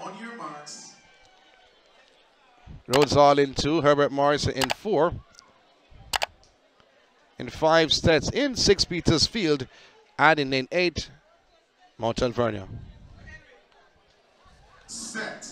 On your marks. Rhodes all in 2, Herbert Morrison in 4. In 5 sets in 6 Petersfield, and in lane 8, Mount Alvernia. Set.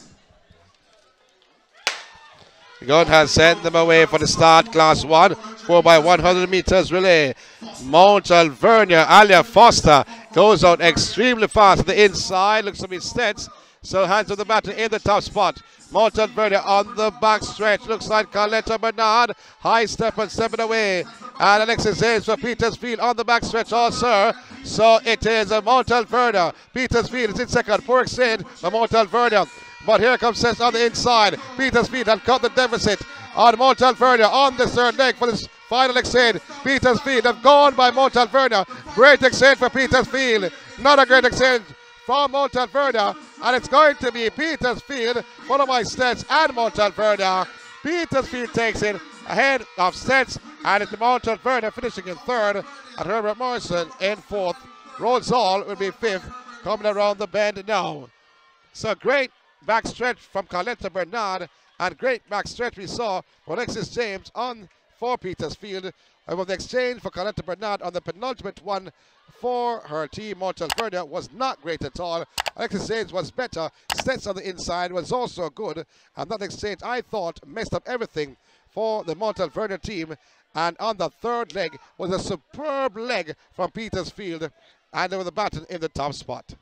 God has sent them away for the start, class 1, 4x100 meters relay. Mount Alvernia, Alia Foster goes out extremely fast to the inside, looks to be steps. So hands of the batter in the top spot. Mount Alvernia on the back stretch. Looks like Carletta Bernard. High step and stepping away. And Alexis James for Petersfield on the back stretch. Oh, sir. So it is Mount Alvernia. Petersfield is in second. Poor exchange for Mount Alvernia. But here comes Seth on the inside. Petersfield have cut the deficit on Mount Alvernia on the third leg for this final exchange. Petersfield have gone by Mount Alvernia. Great exchange for Petersfield. Not a great exchange from Mount Alvernia, and it's going to be Petersfield, one of my stats, and Mount Alvernia. Petersfield takes it ahead of stats, and it's Mount Alvernia finishing in third, and Herbert Morrison in fourth. Rhodes all will be fifth, coming around the bend now. So great backstretch from Carletta Bernard, and great backstretch we saw for Alexis James on for Petersfield. And with the exchange for Carletta Bernard on the penultimate one for her team, Mount Alvernia, was not great at all. Alexis James was better. Sets on the inside was also good. And that exchange, I thought, messed up everything for the Mount Alvernia team. And on the third leg was a superb leg from Petersfield. And they were the batter in the top spot.